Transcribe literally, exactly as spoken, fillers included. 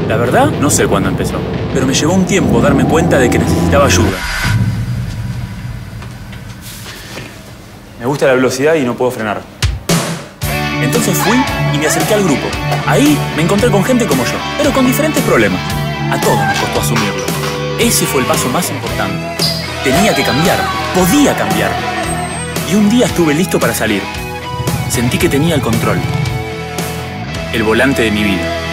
La verdad, no sé cuándo empezó, pero me llevó un tiempo darme cuenta de que necesitaba ayuda. Me gusta la velocidad y no puedo frenar. Entonces fui y me acerqué al grupo. Ahí me encontré con gente como yo, pero con diferentes problemas. A todos nos costó asumirlo. Ese fue el paso más importante. Tenía que cambiar, podía cambiar. Y un día estuve listo para salir. Sentí que tenía el control. El volante de mi vida.